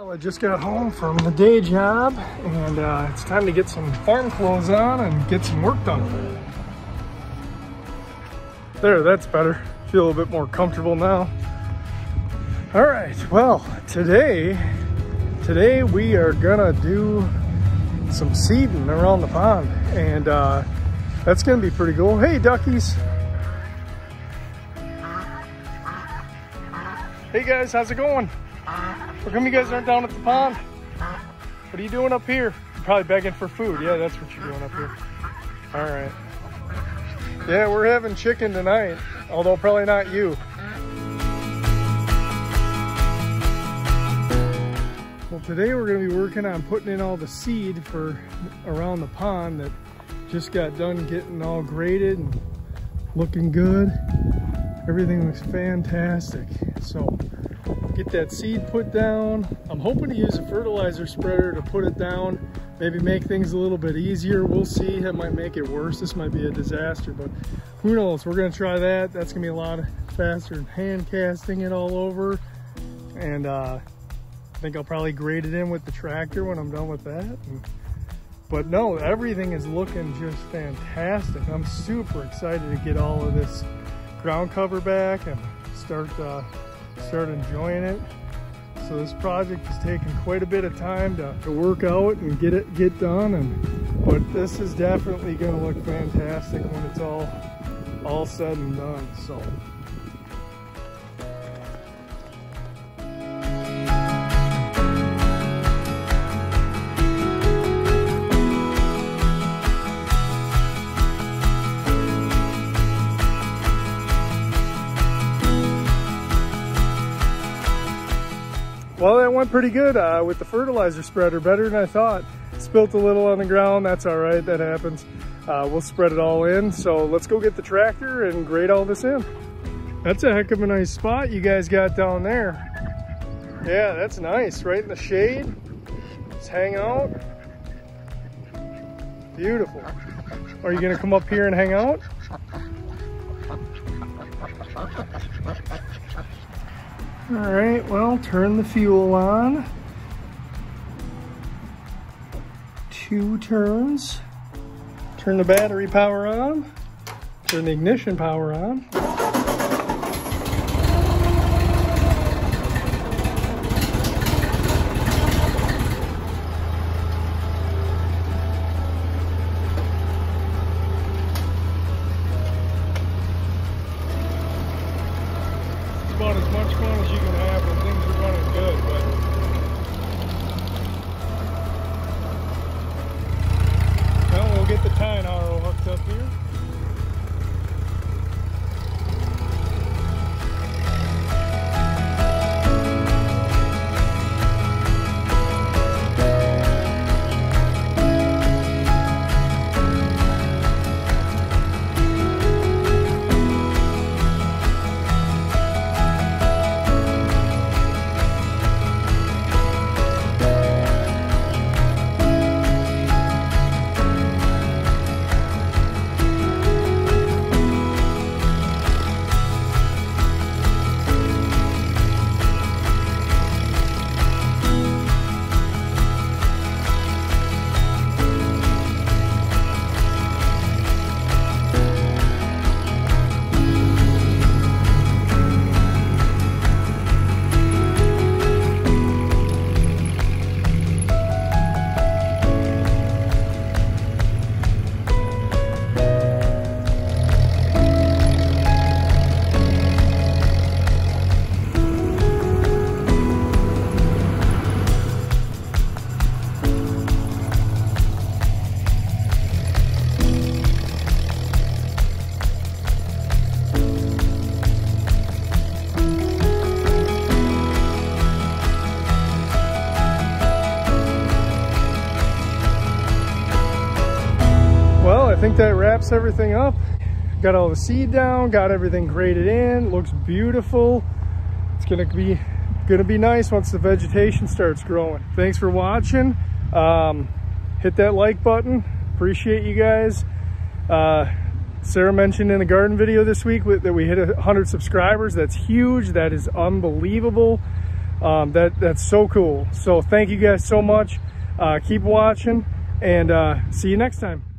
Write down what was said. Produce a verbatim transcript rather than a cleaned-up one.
Well, I just got home from the day job, and uh, it's time to get some farm clothes on and get some work done. There, that's better. Feel a little bit more comfortable now. All right, well, today, today we are gonna do some seeding around the pond, and uh, that's gonna be pretty cool. Hey, duckies. Hey guys, how's it going? How come you guys aren't down at the pond? What are you doing up here? You're probably begging for food. Yeah, that's what you're doing up here. All right. Yeah, we're having chicken tonight, although probably not you. Well, today we're gonna be working on putting in all the seed for around the pond that just got done getting all graded and looking good. Everything looks fantastic. So get that seed put down. I'm hoping to use a fertilizer spreader to put it down, maybe make things a little bit easier. We'll see. That might make it worse. This might be a disaster, but who knows? We're gonna try that. That's gonna be a lot faster than hand casting it all over. And uh, I think I'll probably grade it in with the tractor when I'm done with that. And, but no, everything is looking just fantastic. I'm super excited to get all of this ground cover back and start uh, start enjoying it. So this project is taking quite a bit of time to, to work out and get it get done, and but this is definitely going to look fantastic when it's all all said and done. So well, that went pretty good uh, with the fertilizer spreader, better than I thought. Spilt a little on the ground, that's all right, that happens. Uh, we'll spread it all in. So let's go get the tractor and grade all this in. That's a heck of a nice spot you guys got down there. Yeah, that's nice, right in the shade. Just hang out. Beautiful. Are you gonna come up here and hang out? All right, well, turn the fuel on. Two turns. Turn the battery power on. Turn the ignition power on. About as much fun as you can have when things are running good, but well, we'll get the tine harrow hooked up here. I think that wraps everything up. Got all the seed down, got everything graded in, looks beautiful. It's gonna be gonna be nice once the vegetation starts growing. Thanks for watching. Um, hit that like button. Appreciate you guys. Uh, Sarah mentioned in the garden video this week that we hit one hundred subscribers. That's huge. That is unbelievable. Um, that, that's so cool. So thank you guys so much. Uh, keep watching, and uh, see you next time.